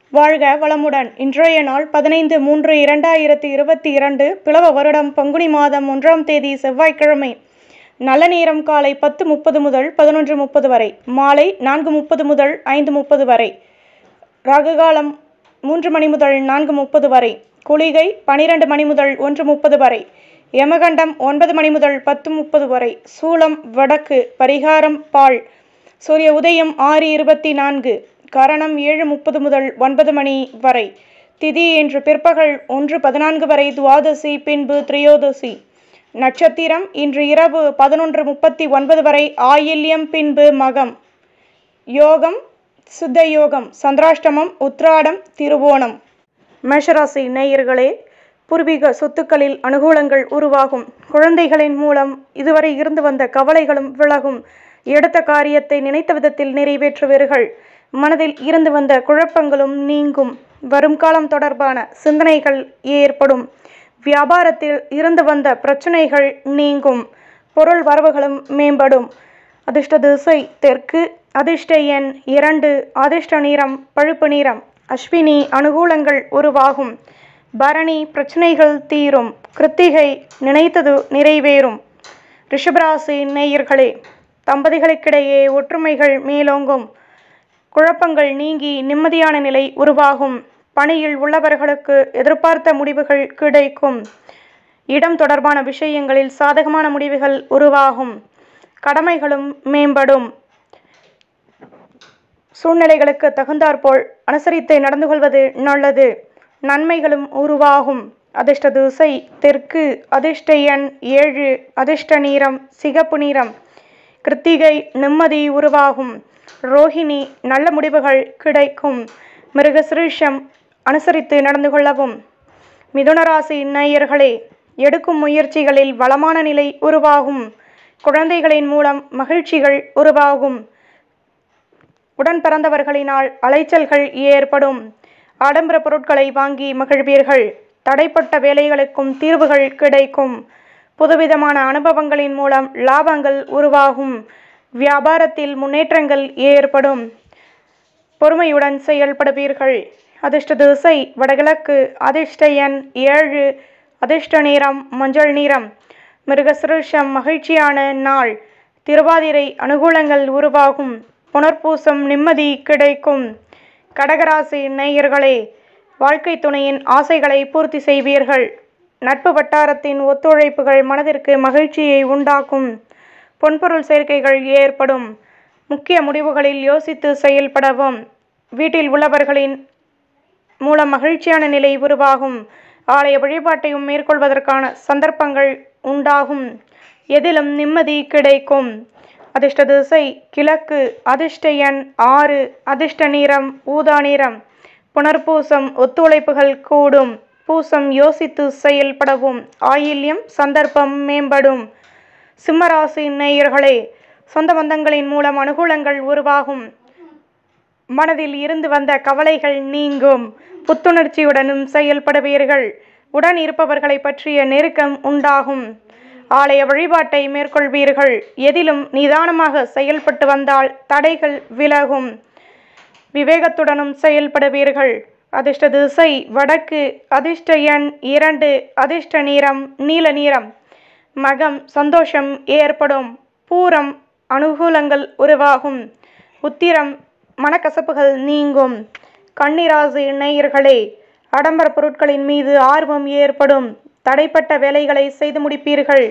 வாழ்க வளமுடன். இன்றைய நாள் 15/3/2022 பிளவ வருடம் பங்குனி மாதம் 1ஆம் தேதி செவ்வாய்க்கிழமை. நல்ல நேரம் காலை 10:30 முதல் 11:30 வரை, மாலை 4:30 முதல் 5:30 வரை, ராகுகாலம் 3 மணி முதல் 4:30 வரை, குளிகை 12 மணி முதல் 1:30 வரை, யமகண்டம் 9 மணி முதல் 10:30 வரை, சூலம் வடக்கு, பரிகாரம் பால். சூரிய உதயம் 6:24, கரணம் 7:30 முதல் 9 மணி வரை, திதி இன்று பிற்பகல் 1:14 வரை, துவாதசி பின்பு திரையோதசி. நட்சத்திரம் இன்று இரவு 11:39 வரை ஆயில்யம் பின்பு மகம். யோகம் சித்த யோகம், சந்திராஷ்டமம் உத்ராடம் திருவோணம். மேஷராசி நேயர்களே, பூர்வீக சொத்துக்களில் அனுகூலங்கள் உருவாகும். குழந்தைகளின் மூலம் இதுவரை இருந்து வந்த கவலைகளும் விலகும். எடுத்த காரியத்தை நினைத்த விதத்தில் நிறைவேற்றுவீர்கள். மனதில் இருந்து வந்த குழப்பங்களும் நீங்கும். வரும் காலம் தொடர்பான சிந்தனைகள் ஏற்படும். வியாபாரத்தில் இருந்து வந்த பிரச்சனைகள் நீங்கும். பொருள் வரவுகளும் மேம்படும். அதிர்ஷ்ட திசை தெற்கு, அதிர்ஷ்ட எண் 2, அதிர்ஷ்ட நிறம் பழுப்பு நிறம். அஸ்வினி அனுகூலங்கள் உருவாகும். பரணி பிரச்சனைகள் தீரும். கிருத்திகை நினைத்தது நிறைவேறும். ரிஷபராசி நேயர்களே, தம்பதிகளுக்கிடையே ஒற்றுமைகள் மேலோங்கும். குழப்பங்கள் நீங்கி நிம்மதியான நிலை உருவாகும். பணியில் உள்ளவர்களுக்கு எதிர்பார்த்த முடிவுகள் கிடைக்கும். இடம் தொடர்பான விஷயங்களில் சாதகமான முடிவுகள் உருவாகும். கடமைகளும் மேம்படும். சூழ்நிலைகளுக்கு தகுந்தாற்போல் அனுசரித்து நடந்து கொள்வது நல்லது. நன்மைகளும் உருவாகும். அதிர்ஷ்ட திசை தெற்கு, அதிர்ஷ்ட எண் 7, அதிர்ஷ்ட நிறம் சிகப்பு நிறம். கிருத்திகை நிம்மதி உருவாகும். ரோஹிணி நல்ல முடிவுகள் கிடைக்கும். மிருகசிரீஷம் அனுசரித்து நடந்து கொள்ளவும். மிதுனராசி நேயர்களே, எடுக்கும் முயற்சிகளில் வளமான நிலை உருவாகும். குழந்தைகளின் மூலம் மகிழ்ச்சிகள் உருவாகும். உடன் பிறந்தவர்களினால் அலைச்சல்கள் ஏற்படும். ஆடம்பர பொருட்களை வாங்கி மகிழ்வீர்கள். தடைப்பட்ட வேலைகளுக்கும் தீர்வுகள் கிடைக்கும். புதுவிதமான அனுபவங்களின் மூலம் லாபங்கள் உருவாகும். வியாபாரத்தில் முன்னேற்றங்கள் ஏற்படும். பொறுமையுடன் செயல்படுவீர்கள். அதிர்ஷ்ட திசை வடகிழக்கு, அதிர்ஷ்ட எண் 7, அதிர்ஷ்ட நிறம் மஞ்சள் நிறம். மிருகசிரீஷம் மகிழ்ச்சியான நாள். திருவாதிரை அனுகூலங்கள் உருவாகும். புனர்பூசம் நிம்மதி கிடைக்கும். கடகராசி நேயர்களே, வாழ்க்கை துணையின் ஆசைகளை பூர்த்தி செய்வீர்கள். நட்பு வட்டாரத்தின் ஒத்துழைப்புகள் மனதிற்கு மகிழ்ச்சியை உண்டாக்கும். பொன்பொருள் சேர்க்கைகள் ஏற்படும். முக்கிய முடிவுகளில் யோசித்து செயல்படவும். வீட்டில் உள்ளவர்களின் மூலம் மகிழ்ச்சியான நிலை உருவாகும். ஆலய வழிபாட்டையும் மேற்கொள்வதற்கான சந்தர்ப்பங்கள் உண்டாகும். எதிலும் நிம்மதி கிடைக்கும். அதிர்ஷ்ட திசை கிழக்கு, அதிர்ஷ்ட எண் 6, அதிர்ஷ்ட நிறம் ஊதா நிறம். புனர்பூசம் ஒத்துழைப்புகள் கூடும். பூசம் யோசித்து செயல்படவும். ஆயில்யம் சந்தர்ப்பம் மேம்படும். சிம்மராசி நேயர்களே, சொந்த பந்தங்களின் மூலம் அனுகூலங்கள் உருவாகும். மனதில் இருந்து வந்த கவலைகள் நீங்கும். புத்துணர்ச்சியுடனும் செயல்படுவீர்கள். உடன் இருப்பவர்களை பற்றிய நெருக்கம் உண்டாகும். ஆலய வழிபாட்டை மேற்கொள்வீர்கள். எதிலும் நிதானமாக செயல்பட்டு வந்தால் தடைகள் விலகும். விவேகத்துடனும் செயல்படுவீர்கள். அதிர்ஷ்ட திசை வடக்கு, அதிர்ஷ்ட எண் 2, அதிர்ஷ்ட நிறம் நீல நிறம். மகம் சந்தோஷம் ஏற்படும். பூரம் அனுகூலங்கள் உருவாகும். உத்திரம் மனக்கசப்புகள் நீங்கும். கன்னிராசி நேயர்களே, ஆடம்பர பொருட்களின் மீது ஆர்வம் ஏற்படும். தடைப்பட்ட வேலைகளை செய்து முடிப்பீர்கள்.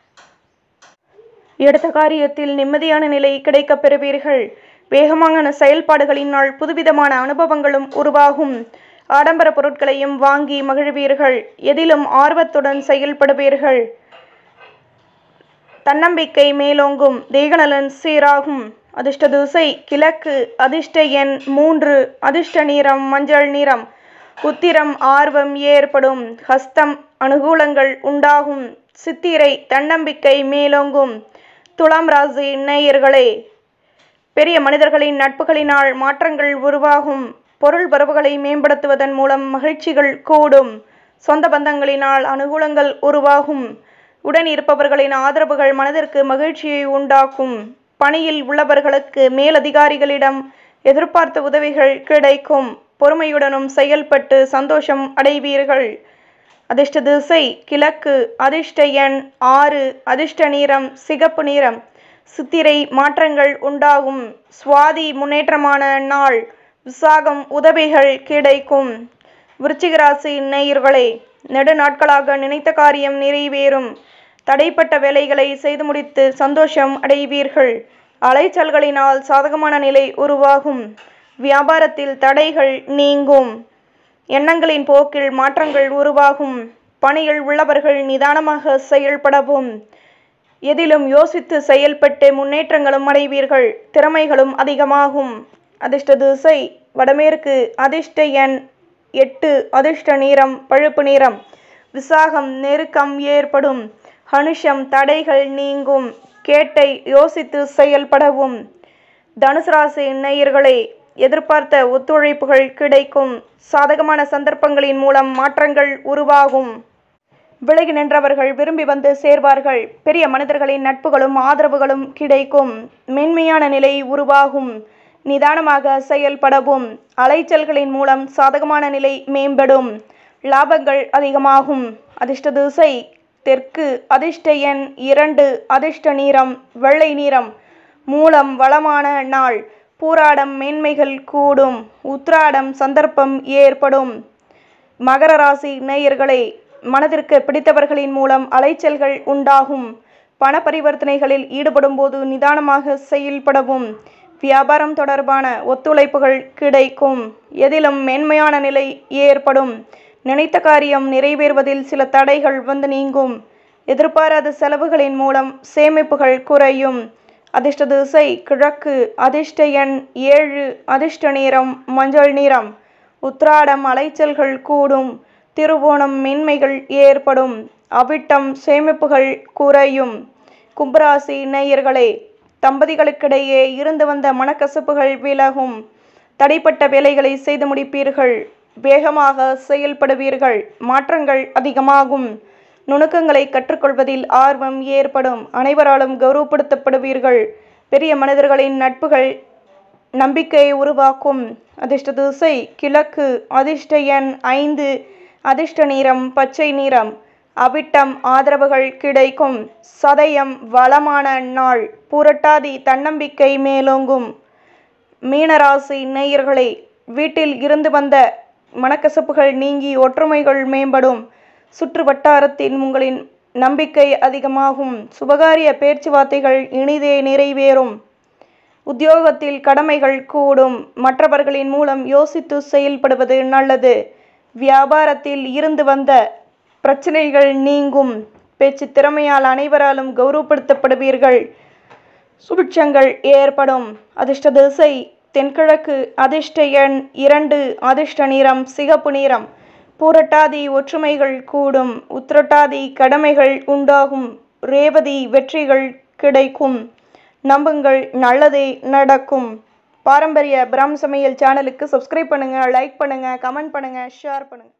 எடுத்த காரியத்தில் நிம்மதியான நிலை கிடைக்கப் பெறுவீர்கள். வேகமான செயல்பாடுகளினால் புதுவிதமான அனுபவங்களும் உருவாகும். ஆடம்பர பொருட்களையும் வாங்கி மகிழ்வீர்கள். எதிலும் ஆர்வத்துடன் செயல்படுவீர்கள். தன்னம்பிக்கை மேலோங்கும். தேகநலன் சீராகும். அதிர்ஷ்ட திசை கிழக்கு, அதிர்ஷ்ட எண் 3, அதிர்ஷ்ட நிறம் மஞ்சள் நிறம். உத்திரம் ஆர்வம் ஏற்படும். ஹஸ்தம் அனுகூலங்கள் உண்டாகும். சித்திரை தன்னம்பிக்கை மேலோங்கும். துலாம் ராசி நேயர்களே, பெரிய மனிதர்களின் நட்புகளினால் மாற்றங்கள் உருவாகும். பொருள் வரவுகளை மேம்படுத்துவதன் மூலம் மகிழ்ச்சிகள் கூடும். சொந்த பந்தங்களினால் அனுகூலங்கள் உருவாகும். உடன் இருப்பவர்களின் ஆதரவுகள் மனதிற்கு மகிழ்ச்சியை உண்டாக்கும். பணியில் உள்ளவர்களுக்கு மேலதிகாரிகளிடம் எதிர்பார்த்த உதவிகள் கிடைக்கும். பொறுமையுடனும் செயல்பட்டு சந்தோஷம் அடைவீர்கள். அதிர்ஷ்ட திசை கிழக்கு. அதிர்ஷ்ட எண் 6. அதிர்ஷ்ட நிறம் சிகப்பு நிறம். சித்திரை மாற்றங்கள் உண்டாகும். சுவாதி முன்னேற்றமான நாள். விசாகம் உதவிகள் கிடைக்கும். விருச்சிக ராசி நேயர்களே, நெடு நாட்களாக நினைத்த காரியம் நிறைவேறும். தடைப்பட்ட வேலைகளை செய்து முடித்து சந்தோஷம் அடைவீர்கள். அலைச்சல்களினால் சாதகமான நிலை உருவாகும். வியாபாரத்தில் தடைகள் நீங்கும். எண்ணங்களின் போக்கில் மாற்றங்கள் உருவாகும். பணியில் உள்ளவர்கள் நிதானமாக செயல்படவும். எதிலும் யோசித்து செயல்பட்டு முன்னேற்றங்களும் அடைவீர்கள். திறமைகளும் அதிகமாகும். அதிர்ஷ்ட திசை வடமேற்கு. அதிர்ஷ்ட எண் 8. அதிர்ஷ்ட நிறம் பழுப்பு நிறம். விசாகம் நெருக்கம் ஏற்படும். அனுஷம் தடைகள் நீங்கும். கேட்டை யோசித்து செயல்படவும். தனுசு ராசி நேயர்களே, எதிர்பார்த்த ஒத்துழைப்புகள் கிடைக்கும். சாதகமான சந்தர்ப்பங்களின் மூலம் மாற்றங்கள் உருவாகும். விலகி நின்றவர்கள் விரும்பி வந்து சேர்வார்கள். பெரிய மனிதர்களின் நட்புகளும் ஆதரவுகளும் கிடைக்கும். மென்மையான நிலை உருவாகும். நிதானமாக செயல்படவும். அலைச்சல்களின் மூலம் சாதகமான நிலை மேம்படும். லாபங்கள் அதிகமாகும். அதிர்ஷ்ட திசை தெற்கு. அதிர்ஷ்ட எண் 2. அதிர்ஷ்ட நிறம் வெள்ளை நிறம். மூலம் வளமான நாள். பூராடம் மேன்மைகள் கூடும். உத்திராடம் சந்தர்ப்பம் ஏற்படும். மகர ராசி நேயர்களே, மனதிற்கு பிடித்தவர்களின் மூலம் அலைச்சல்கள் உண்டாகும். பண பரிவர்த்தனைகளில் ஈடுபடும் போது நிதானமாக செயல்படவும். வியாபாரம் தொடர்பான ஒத்துழைப்புகள் கிடைக்கும். எதிலும் மேன்மையான நிலை ஏற்படும். நினைத்த காரியம் நிறைவேறுவதில் சில தடைகள் வந்து நீங்கும். எதிர்பாராத செலவுகளின் மூலம் சேமிப்புகள் குறையும். அதிர்ஷ்ட திசை கிழக்கு. அதிர்ஷ்ட எண் 7. அதிர்ஷ்ட நிறம் மஞ்சள் நிறம். உத்திராடம் அலைச்சல்கள் கூடும். திருவோணம் மென்மைகள் ஏற்படும். அவிட்டம் சேமிப்புகள் குறையும். கும்பராசி நேயர்களே, தம்பதிகளுக்கிடையே இருந்து வந்த மனக்கசப்புகள் விலகும். தடைப்பட்ட வேலைகளை செய்து முடிப்பீர்கள். வேகமாக செயல்படுவீர்கள். மாற்றங்கள் அதிகமாகும். நுணுக்கங்களை கற்றுக்கொள்வதில் ஆர்வம் ஏற்படும். அனைவராலும் கௌரவப்படுத்தப்படுவீர்கள். பெரிய மனிதர்களின் நட்புகள் நம்பிக்கையை உருவாக்கும். அதிர்ஷ்ட திசை கிழக்கு. அதிர்ஷ்ட எண் 5. அதிர்ஷ்ட நிறம் பச்சை நிறம். அவிட்டம் ஆதரவுகள் கிடைக்கும். சதயம் வளமான நாள். புரட்டாதி தன்னம்பிக்கை மேலோங்கும். மீனராசி நேயர்களே, வீட்டில் இருந்து வந்த மனக்கசப்புகள் நீங்கி ஒற்றுமைகள் மேம்படும். சுற்று வட்டாரத்தின் உங்களின் நம்பிக்கை அதிகமாகும். சுபகாரிய பேச்சுவார்த்தைகள் இனிதே நிறைவேறும். உத்தியோகத்தில் கடமைகள் கூடும். மற்றவர்களின் மூலம் யோசித்து செயல்படுவது நல்லது. வியாபாரத்தில் இருந்து வந்த பிரச்சனைகள் நீங்கும். பேச்சு திறமையால் அனைவராலும் கௌரவப்படுத்தப்படுவீர்கள். சுபிட்சங்கள் ஏற்படும். அதிர்ஷ்ட திசை தென்கிழக்கு. அதிர்ஷ்ட எண் 2. அதிர்ஷ்ட நிறம் சிகப்பு நிறம். பூரட்டாதி ஒற்றுமைகள் கூடும். உத்திரட்டாதி கடமைகள் உண்டாகும். ரேவதி வெற்றிகள் கிடைக்கும். நம்புங்கள், நல்லதே நடக்கும். பாரம்பரிய பிராம் சமையல் சேனலுக்கு சப்ஸ்கிரைப் பண்ணுங்க, லைக் பண்ணுங்க, கமெண்ட் பண்ணுங்க, ஷேர் பண்ணுங்க.